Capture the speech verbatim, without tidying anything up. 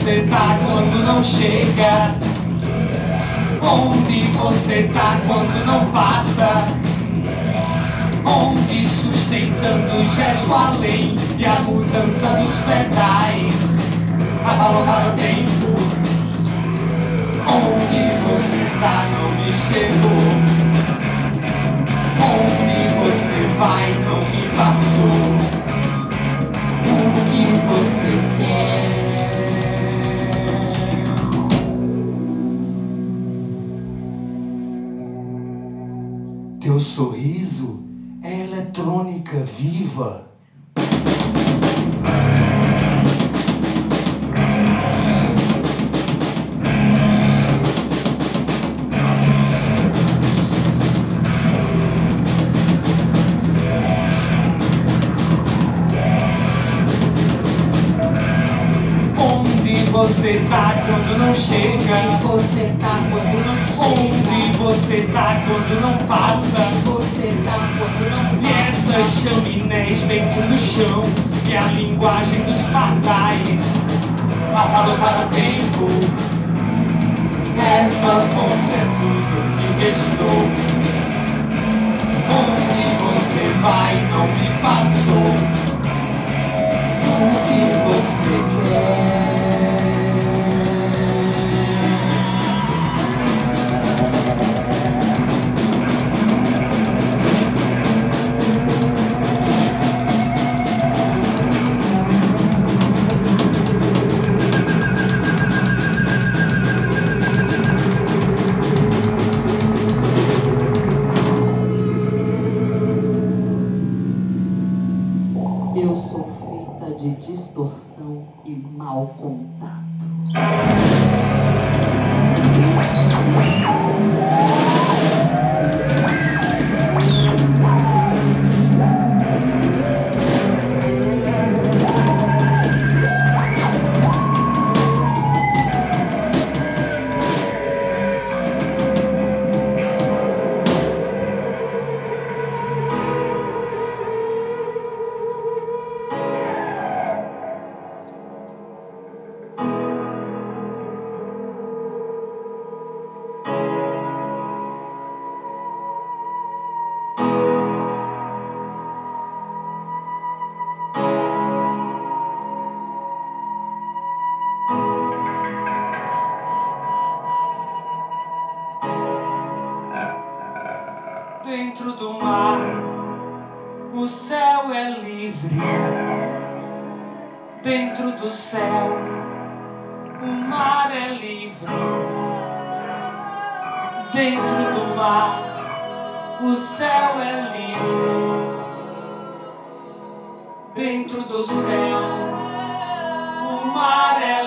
você tá quando não chega? Onde você tá quando não passa? Onde sustentando o gesto além e a mudança dos pedais a valorar o tempo? Onde você tá não me chegou? Onde você vai não me passou? O que você quer? Teu sorriso é eletrônica viva. Você tá quando não chega? Você tá quando não chega? Onde você tá quando não passa? Você tá quando não passa? E essas chaminés dentro do chão e a linguagem dos pardais a valorar o tempo. Essa fonte é tudo que restou. Onde você vai não me passou. O que você quer? Eu sou feita de distorção e mau contato. Dentro do mar, o céu é livre. Dentro do céu, o mar é livre. Dentro do mar, o céu é livre. Dentro do céu, o mar é livre.